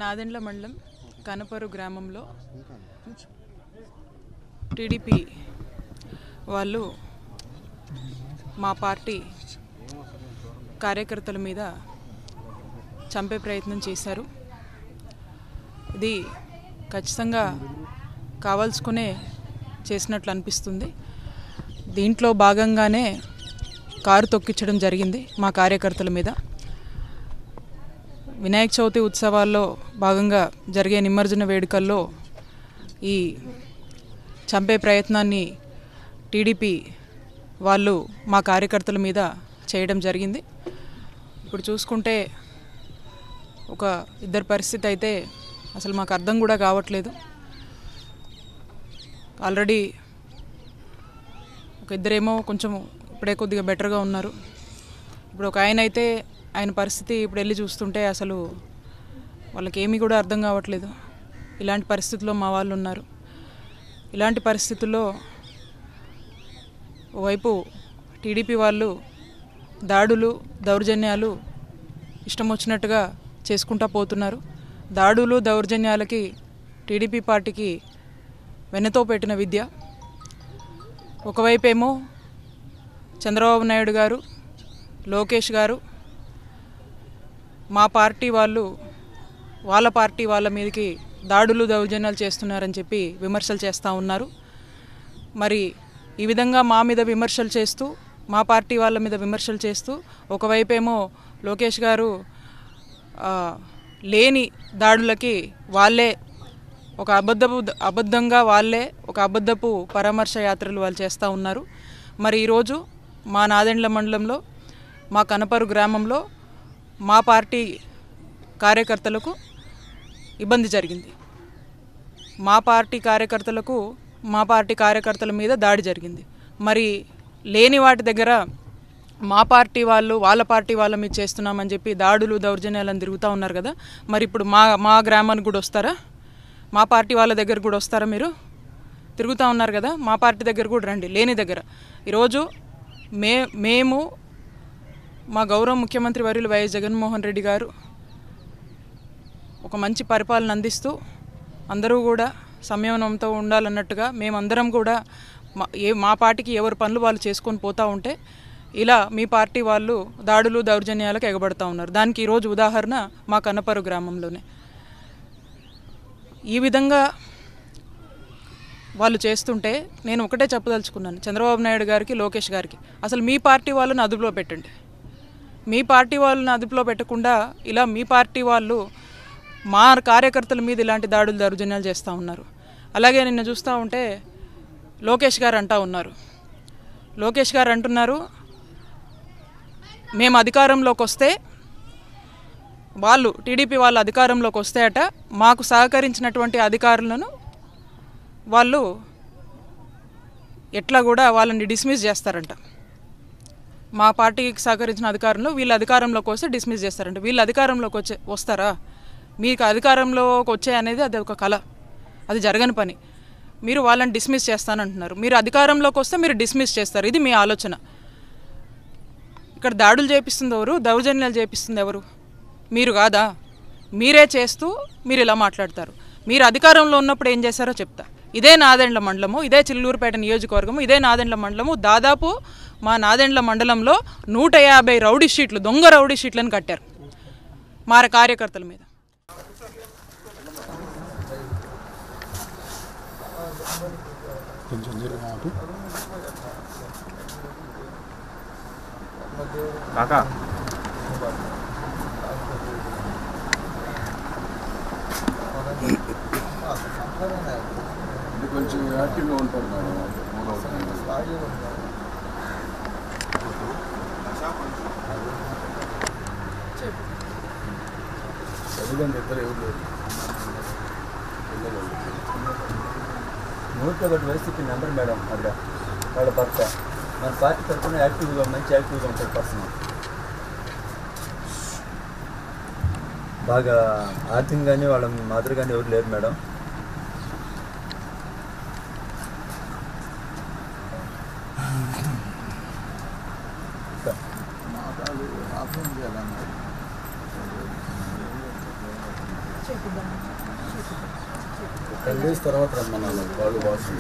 నాదెండ్ల మండలం కనపరు గ్రామంలో టీడీపీ వాళ్ళు మా పార్టీ కార్యకర్తల మీద చంపే ప్రయత్నం చేశారు. ఇది ఖచ్చితంగా కావాల్సుకునే చేసినట్లు అనిపిస్తుంది. దీంట్లో భాగంగానే కారు తొక్కించడం జరిగింది మా కార్యకర్తల మీద. వినాయక చవితి ఉత్సవాల్లో భాగంగా జరిగే నిమజ్జన వేడుకల్లో ఈ చంపే ప్రయత్నాన్ని టీడీపీ వాళ్ళు మా కార్యకర్తల మీద చేయడం జరిగింది. ఇప్పుడు చూసుకుంటే ఒక ఇద్దరి పరిస్థితి అయితే అసలు మాకు అర్థం కూడా కావట్లేదు. ఆల్రెడీ ఒక ఇద్దరేమో కొంచెం ఇప్పుడే కొద్దిగా బెటర్గా ఉన్నారు. ఇప్పుడు ఒక ఆయన అయితే ఆయన పరిస్థితి ఇప్పుడు వెళ్ళి చూస్తుంటే అసలు వాళ్ళకి ఏమీ కూడా అర్థం కావట్లేదు. ఇలాంటి పరిస్థితుల్లో మా వాళ్ళు ఉన్నారు. ఇలాంటి పరిస్థితుల్లో ఓవైపు టీడీపీ వాళ్ళు దాడులు దౌర్జన్యాలు ఇష్టం వచ్చినట్టుగా చేసుకుంటూ పోతున్నారు. దాడులు దౌర్జన్యాలకి టీడీపీ పార్టీకి వెన్నతో పెట్టిన విద్య. ఒకవైపేమో చంద్రబాబు నాయుడు గారు, లోకేష్ గారు మా పార్టీ వాళ్ళు వాళ్ళ పార్టీ వాళ్ళ మీదకి దాడులు దౌర్జన్యాలు చేస్తున్నారని చెప్పి విమర్శలు చేస్తూ ఉన్నారు. మరి ఈ విధంగా మా మీద విమర్శలు చేస్తూ మా పార్టీ వాళ్ళ మీద విమర్శలు చేస్తూ ఒకవైపేమో లోకేష్ గారు లేని దాడులకి వాళ్ళే ఒక అబద్ధంగా వాళ్ళే ఒక అబద్ధపు పరామర్శ యాత్రలు వాళ్ళు చేస్తూ ఉన్నారు. మరి ఈరోజు మా నాదెండ్ల మండలంలో మా కనపరు గ్రామంలో మా పార్టీ కార్యకర్తలకు ఇబ్బంది జరిగింది. మా పార్టీ కార్యకర్తల మీద దాడి జరిగింది. మరి లేని వాటి దగ్గర మా పార్టీ వాళ్ళు వాళ్ళ పార్టీ వాళ్ళ మీద చేస్తున్నామని చెప్పి దాడులు దౌర్జన్యాలను తిరుగుతూ ఉన్నారు కదా. మరి ఇప్పుడు మా గ్రామానికి కూడా వస్తారా? మా పార్టీ వాళ్ళ దగ్గర కూడా వస్తారా? మీరు తిరుగుతూ ఉన్నారు కదా, మా పార్టీ దగ్గర కూడా రండి. లేని దగ్గర ఈరోజు మేము మా గౌరవ ముఖ్యమంత్రి వర్యులు వైఎస్ జగన్మోహన్ రెడ్డి గారు ఒక మంచి పరిపాలన అందిస్తూ అందరూ కూడా సంయమనంతో ఉండాలన్నట్టుగా మేమందరం కూడా మా పార్టీకి ఎవరి పనులు వాళ్ళు చేసుకొని పోతూ ఉంటే ఇలా మీ పార్టీ వాళ్ళు దాడులు దౌర్జన్యాలకు ఎగబడుతూ ఉన్నారు. దానికి ఈరోజు ఉదాహరణ మా కనపరు గ్రామంలోనే. ఈ విధంగా వాళ్ళు చేస్తుంటే నేను ఒకటే చెప్పదలుచుకున్నాను చంద్రబాబు నాయుడు గారికి, లోకేష్ గారికి, అసలు మీ పార్టీ వాళ్ళని అదుపులో పెట్టండి. మీ పార్టీ వాళ్ళని అదుపులో పెట్టకుండా ఇలా మీ పార్టీ వాళ్ళు మా కార్యకర్తల మీద ఇలాంటి దాడులు దౌర్జన్యాలు చేస్తూ ఉన్నారు. అలాగే నిన్న చూస్తూ ఉంటే లోకేష్ గారు అంటున్నారు మేము అధికారంలోకి వస్తే వాళ్ళు టీడీపీ వాళ్ళు అధికారంలోకి వస్తే అట మాకు సహకరించినటువంటి అధికారులను వాళ్ళు ఎట్లా కూడా వాళ్ళని డిస్మిస్ చేస్తారంట. మా పార్టీకి సహకరించిన అధికారులు వీళ్ళు అధికారంలోకి వస్తే డిస్మిస్ చేస్తారంట. వీళ్ళు అధికారంలోకి వస్తారా? మీకు అధికారంలోకి వచ్చే అనేది అది ఒక కళ, అది జరగని పని. మీరు వాళ్ళని డిస్మిస్ చేస్తానంటున్నారు. మీరు అధికారంలోకి వస్తే మీరు డిస్మిస్ చేస్తారు. ఇది మీ ఆలోచన. ఇక్కడ దాడులు చేపిస్తుంది ఎవరు? దౌర్జన్యాలు చేపిస్తుంది ఎవరు? మీరు కాదా? మీరే చేస్తూ మీరు ఇలా మాట్లాడతారు. మీరు అధికారంలో ఉన్నప్పుడు ఏం చేశారో చెప్తా. ఇదే నాదెండ్ల మండలము, ఇదే చిల్లూరుపేట నియోజకవర్గము, ఇదే నాదెండ్ల మండలము. దాదాపు మా నాదెండ్ల మండలంలో 150 రౌడీ షీట్లు, దొంగ రౌడీ షీట్లను కట్టారు మా కార్యకర్తల మీద. కొంచెం యాక్టివ్గా ఉంటారు మేడం. చదివండి ఇద్దరు ఎవరు లేరు. 101 వయసుకి నెంబర్ మేడం అక్కడ వాళ్ళ భర్త మన పార్టీ తరఫున మంచి యాక్టివ్గా ఉంటారు పర్సన్. బాగా ఆర్థికంగానే వాళ్ళ మాదిరిగానే ఎవరు లేరు మేడం. 10 days తర్వాత రమ్మన్నాను వాళ్ళు వాషింగ్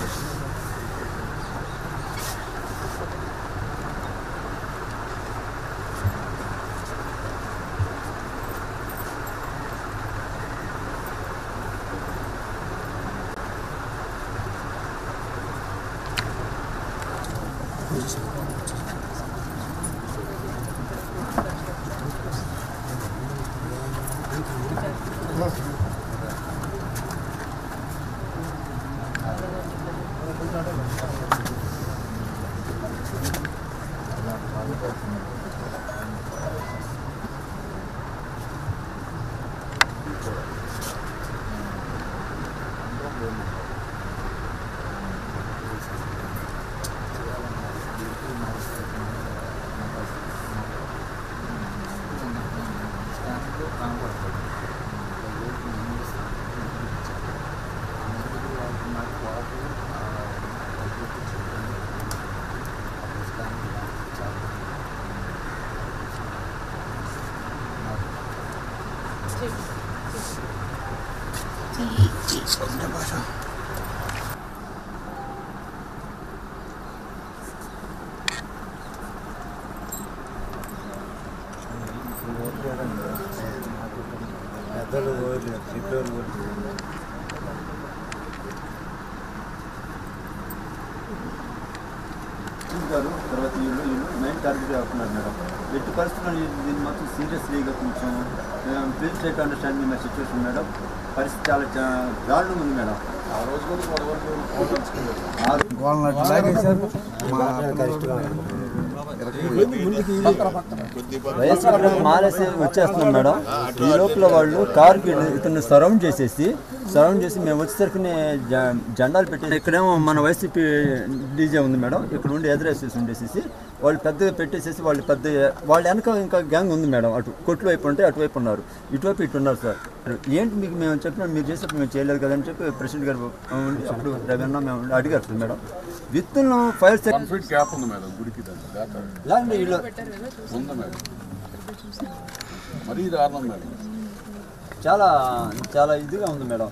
గారు తర్వాత వీళ్ళు మెయిన్ టార్గెట్ అవుతున్నారు మేడం. ఎట్టి పరిస్థితుల్లో దీన్ని మాత్రం సీరియస్లీగా కొంచెం please take understanding my situation madam. పరిస్థితి చాలా దారుణంగా ఉంది మేడం. ఆ రోజు కూడా వైఎస్ఆర్ మాలేసి వచ్చేస్తున్నాం మేడం. ఈ లోపల వాళ్ళు కారుకి ఇతన్ని సరౌండ్ చేసి మేము వచ్చేసరికి జెండాలు పెట్టి ఇక్కడేమో మన వైసీపీ డీజే ఉంది మేడం. ఇక్కడ ఉండి ఎదురేసేసి ఉండేసేసి వాళ్ళు పెద్దగా పెట్టేసేసి వాళ్ళ వెనక ఇంకా గ్యాంగ్ ఉంది మేడం. అటు కొట్లు వైపు ఉంటే అటువైపు ఉన్నారు, ఇటువైపు ఇటు ఉన్నారు సార్. ఏంటి మీకు మేము చెప్పినా మీరు చేసేప్పుడు మేము చేయలేదు కదని చెప్పి ప్రెసిడెంట్ గారు అప్పుడు రవీణ మేము అడిగారు madam. Within 5 seconds gap ఉంది మేడం గుడికి ఉంది మేడం. మరీ దారుణం మేడం. చాలా చాలా ఇదిగా ఉంది మేడం.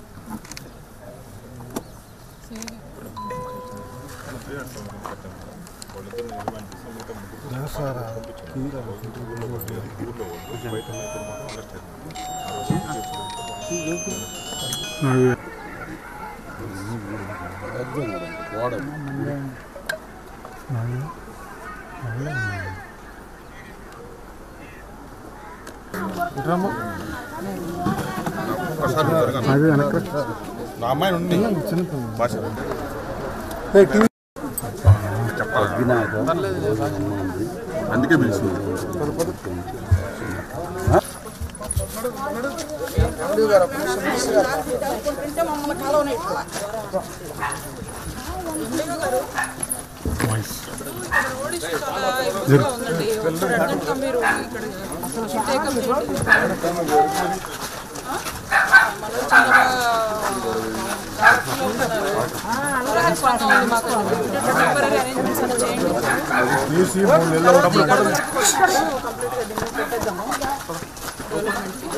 నా అమ్మాయి ఉంది భాష అందుకే పిలిచింది. కంప్లీట్గా